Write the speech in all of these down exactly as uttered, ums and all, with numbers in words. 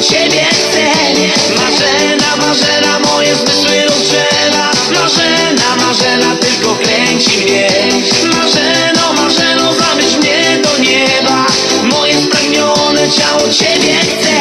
ciebie chcę. Marzena, Marzena, moje zmysły rozgrzela. Marzena, Marzena, tylko kręci mnie. Marzeno, Marzeno, zabierz mnie do nieba. Moje spragnione ciało ciebie chce.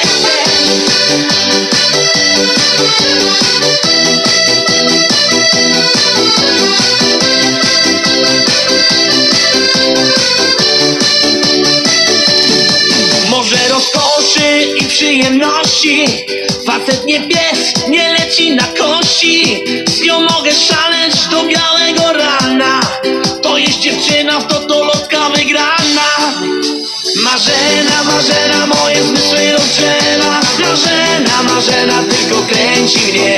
Może rozkoszy i przyjemności, facet nie pies, nie leci na kości. Z nią mogę szaleć do białego rana. To jest dziewczyna w totolotka wygrana. Marzena, Marzena, moje zmysły rozgrzela. Marzena, Marzena, tylko kręci mnie.